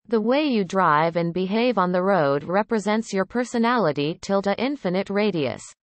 The way you drive and behave on the road represents your personality tilde infinite radius.